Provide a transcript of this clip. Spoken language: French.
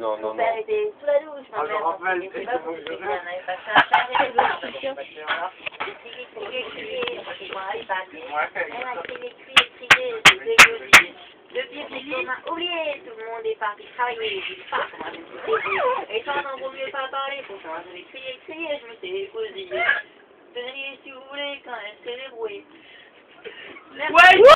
Non, non, Mon père non. était sous la douche, ma mère n'était pas beaucoup, il en avait passé un quart d'heure, elle a crié, c'est dégueu. Le pire, c'est qu'on a oublié, tout le monde est parti travailler, je sais pas comment je me suis dit. Et ça, on n'en vaut mieux pas parler, pourtant je vais crier, je me suis posé. Tenez, si vous voulez, quand elle s'est débrouillée. Ouais.